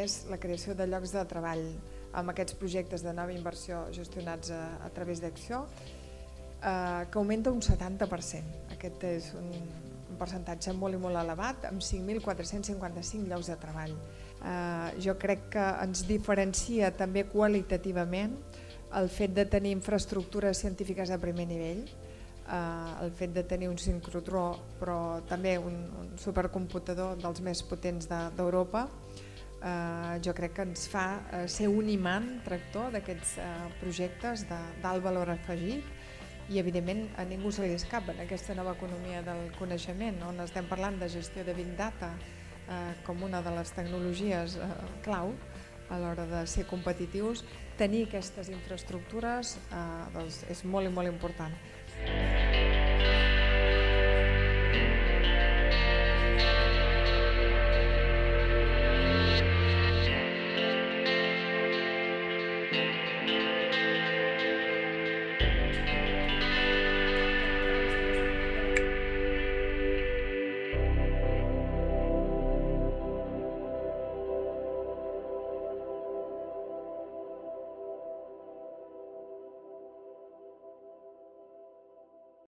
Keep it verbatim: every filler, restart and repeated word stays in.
és la creació de llocs de treball amb aquests projectes de nova inversió gestionats a, a través d'Acció, eh, que augmenta un setanta per cent. Aquest és un, un percentatge molt i molt elevat, amb cinc mil quatre-cents cinquanta-cinc llocs de treball. Eh, jo crec que ens diferencia també qualitativament el fet de tenir infraestructures científiques de primer nivell, eh, el fet de tenir un sincrotró, però també un, un supercomputador dels més potents d'Europa, eh, jo crec que ens fa eh, ser un imant tractor d'aquests eh, projectes d'alt valor afegit, i evidentment a ningú se li escapa en aquesta nova economia del coneixement, on estem parlant de gestió de Big Data eh, com una de les tecnologies eh, clau a l'hora de ser competitius. Tenir aquestes infraestructures eh, doncs és molt i molt important.